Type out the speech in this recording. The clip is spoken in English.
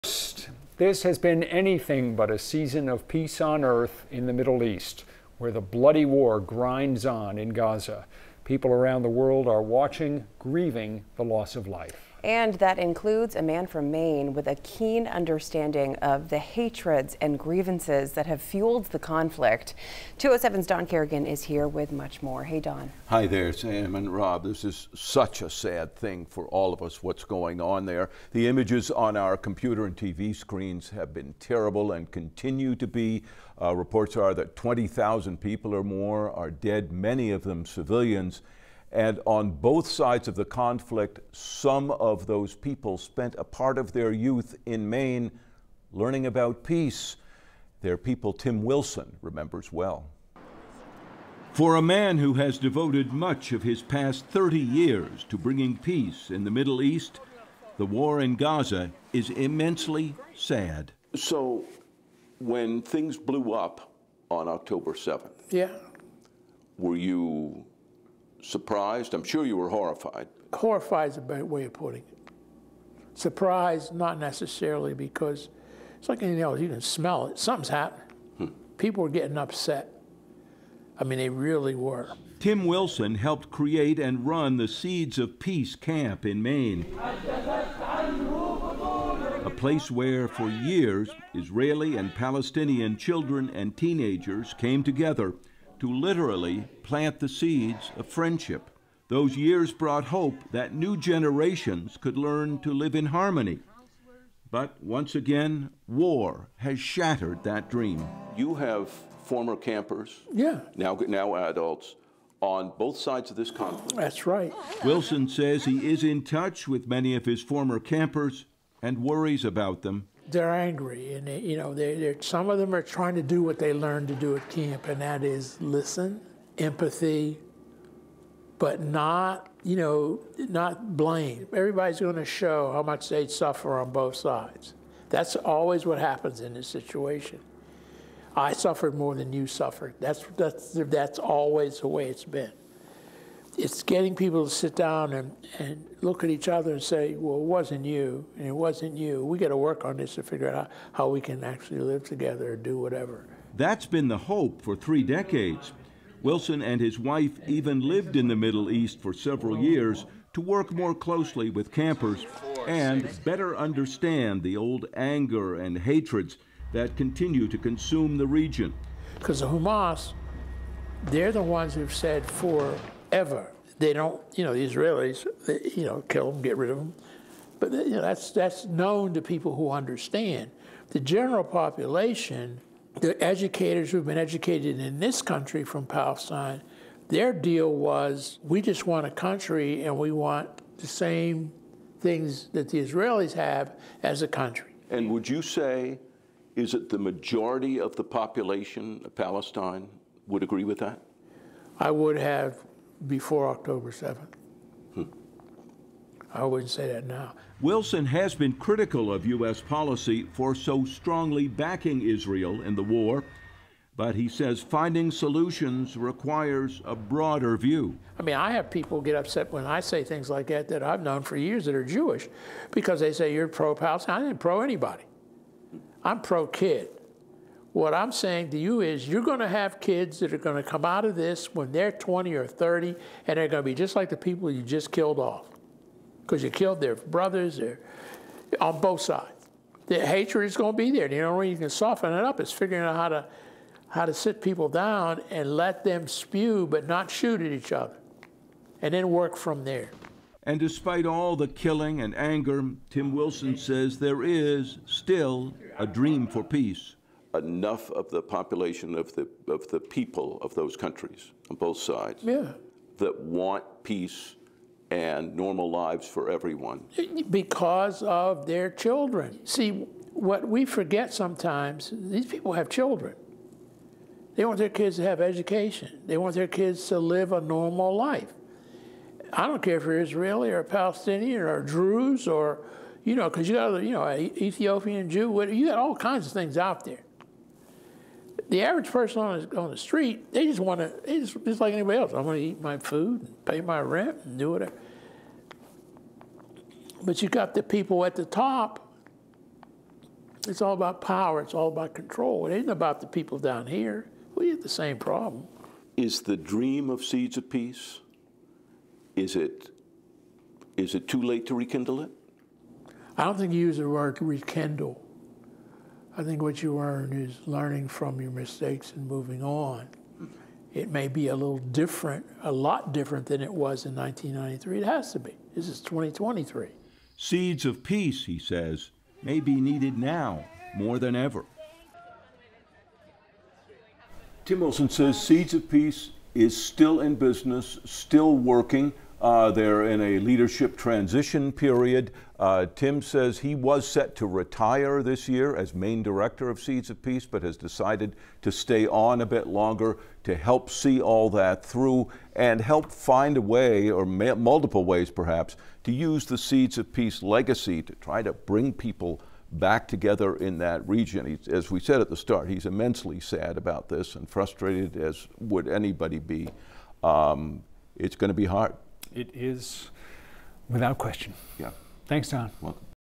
This has been anything but a season of peace on earth in the Middle East, where the bloody war grinds on in Gaza. People around the world are watching, grieving the loss of life. And that includes a man from Maine with a keen understanding of the hatreds and grievances that have fueled the conflict. 207's Don Kerrigan is here with much more. Hey, Don. Hi there, Sam and Rob. This is such a sad thing for all of us, what's going on there. The images on our computer and TV screens have been terrible and continue to be. Reports are that 20,000 people or more are dead, many of them civilians. And on both sides of the conflict, some of those people spent a part of their youth in Maine learning about peace. Their people Tim Wilson remembers well. For a man who has devoted much of his past 30 years to bringing peace in the Middle East, the war in Gaza is immensely sad. So when things blew up on October 7th, were you surprised? I'm sure you were horrified. Horrified is a better way of putting it. Surprised, not necessarily, because it's like anything else. You can smell it. Something's happening. People were getting upset. I mean, they really were. Tim Wilson helped create and run the Seeds of Peace camp in Maine, a place where, for years, Israeli and Palestinian children and teenagers came together to literally plant the seeds of friendship. Those years brought hope that new generations could learn to live in harmony. But once again, war has shattered that dream. You have former campers, now adults, on both sides of this conflict. That's right. Wilson says he is in touch with many of his former campers and worries about them. They're angry, and some of them are trying to do what they learned to do at camp, and that is listen, empathy, but not blame. Everybody's going to show how much they suffer on both sides. That's always what happens in this situation. I suffered more than you suffered. That's always the way it's been. It's getting people to sit down and look at each other and say, well, it wasn't you, and it wasn't you. We got to work on this to figure out how we can actually live together or do whatever. That's been the hope for 3 decades. Wilson and his wife even lived in the Middle East for several years to work more closely with campers and better understand the old anger and hatreds that continue to consume the region. Because the Hamas, they're the ones who've said forever, they don't, the Israelis, kill them, get rid of them. But that's known to people who understand. The general population, the educators who've been educated in this country from Palestine, their deal was, we just want a country and we want the same things that the Israelis have as a country. And would you say, is it the majority of the population of Palestine would agree with that? I would have before October 7th. I wouldn't say that now. Wilson has been critical of U.S. policy for so strongly backing Israel in the war, but he says finding solutions requires a broader view. I mean, I have people get upset when I say things like that I've known for years that are Jewish, because they say you're pro-Palestine. I ain't pro anybody. I'm pro-kid. What I'm saying to you is you're going to have kids that are going to come out of this when they're 20 or 30, and they're going to be just like the people you just killed off. Because you killed their brothers on both sides. The hatred is going to be there. The only way you can soften it up is figuring out how to sit people down and let them spew but not shoot at each other, and then work from there. And despite all the killing and anger, Tim Wilson says there is still a dream for peace. Enough of the population of the people of those countries on both sides that want peace and normal lives for everyone. Because of their children. See, what we forget sometimes, these people have children. They want their kids to have education. They want their kids to live a normal life. I don't care if you're Israeli or Palestinian or Druze or, because you got, Ethiopian Jew, you got all kinds of things out there. The average person on the street, they just want to, just like anybody else. I want to eat my food, and pay my rent, and do whatever. But you got the people at the top It's all about power. It's all about control. It ain't about the people down here. We have the same problem. Is the dream of Seeds of Peace, is it too late to rekindle it? I don't think you use the word rekindle. I think what you learn is learning from your mistakes and moving on. It may be a little different, a lot different than it was in 1993. It has to be. This is 2023. Seeds of peace, he says, may be needed now more than ever. Tim Wilson says Seeds of Peace is still in business, still working. They're in a leadership transition period. Tim says he was set to retire this year as Maine director of Seeds of Peace, but has decided to stay on a bit longer to help see all that through and help find a way, or multiple ways perhaps, to use the Seeds of Peace legacy to try to bring people back together in that region. As we said at the start, he's immensely sad about this and frustrated, as would anybody be. It's going to be hard. It is, without question. Yeah. Thanks, Don. Welcome.